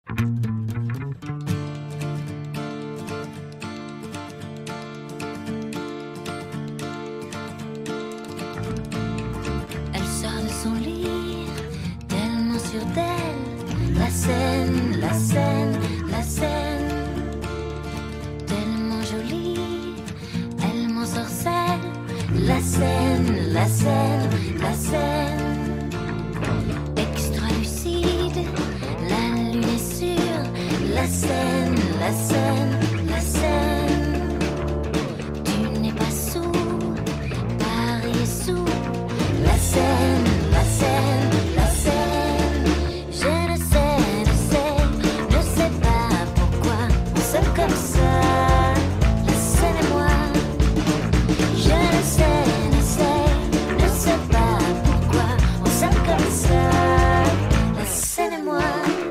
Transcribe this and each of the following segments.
Elle sort de son lit, tellement sûre d'elle. La scène, la scène, la scène. Tellement jolie, elle m'ensorcelle. La scène, la scène, la scène. Extra lucide, la lune est sûre. La scène, la scène, la scène. Tu n'es pas sourd, Paris est sourd. La scène, la scène, la scène. Je ne sais pas pourquoi on s'aime comme ça. La scène et moi. Je ne sais pas pourquoi on s'aime comme ça. La scène et moi.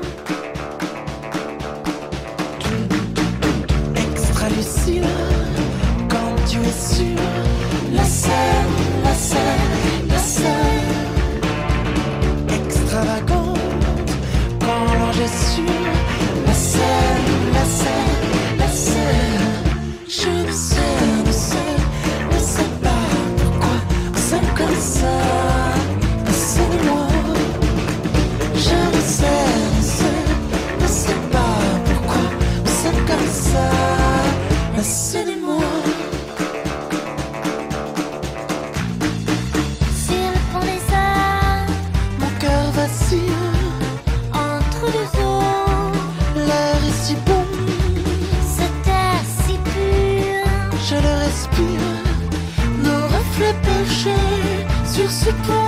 Extra lucide, quand tu es sûr. La scène, la scène, la scène. Extravagante, quand l'ange est sûr. La scène, la scène, la scène. Je ne sais pas pourquoi on s'aime comme ça. La scène et moi. Je ne sais pas pourquoi on s'aime comme ça. La scène et moi. Sur le pont des arts, Mon cœur vacille, entre deux eaux, l'air est si bon, cet air si pur. je le respire. Nos reflets penchés sur ce pont.